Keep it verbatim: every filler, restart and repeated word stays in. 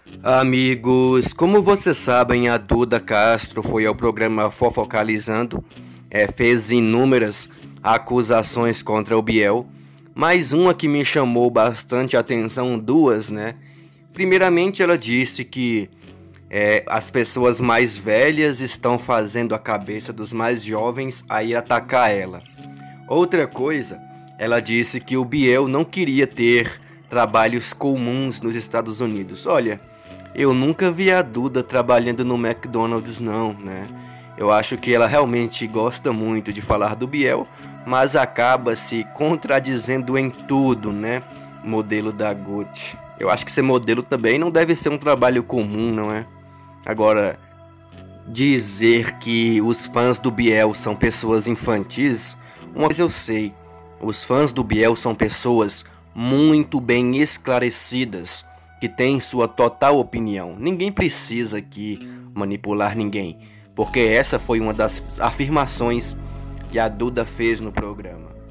Amigos, como vocês sabem, a Duda Castro foi ao programa Fofocalizando, é, fez inúmeras acusações contra o Biel, mas uma que me chamou bastante atenção, duas, né? Primeiramente, ela disse que é, as pessoas mais velhas estão fazendo a cabeça dos mais jovens a ir atacar ela. Outra coisa, ela disse que o Biel não queria ter trabalhos comuns nos Estados Unidos. Olha, eu nunca vi a Duda trabalhando no McDonald's não, né? Eu acho que ela realmente gosta muito de falar do Biel, mas acaba se contradizendo em tudo, né? Modelo da Gucci. Eu acho que ser modelo também não deve ser um trabalho comum, não é? Agora, dizer que os fãs do Biel são pessoas infantis, uma coisa eu sei, os fãs do Biel são pessoas muito bem esclarecidas, que têm sua total opinião. Ninguém precisa aqui manipular ninguém, porque essa foi uma das afirmações que a Duda fez no programa.